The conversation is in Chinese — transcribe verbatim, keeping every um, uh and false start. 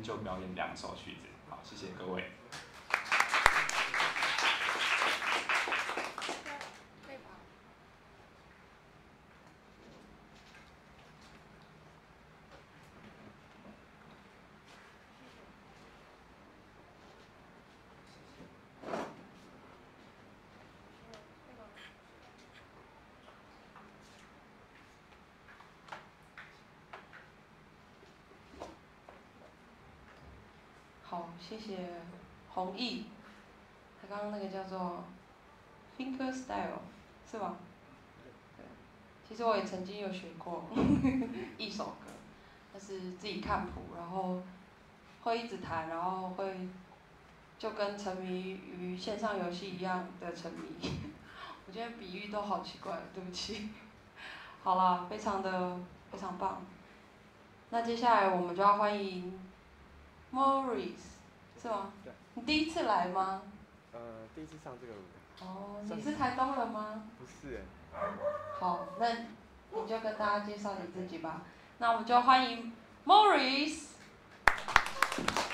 就表演两首曲子。好，谢谢各位。 好，谢谢弘毅。他刚刚那个叫做 finger style 是吗？对。其实我也曾经有学过一首歌，但是自己看谱，然后会一直弹，然后会就跟沉迷于线上游戏一样的沉迷。我觉得比喻都好奇怪，对不起。好啦，非常的非常棒。那接下来我们就要欢迎 Morris。是吗？ 对。 你第一次来吗？ 呃，第一次上这个舞台。哦，你是台东人吗？ 不是哎。 好，那你就跟大家介绍你自己吧。那我们就欢迎 Morris。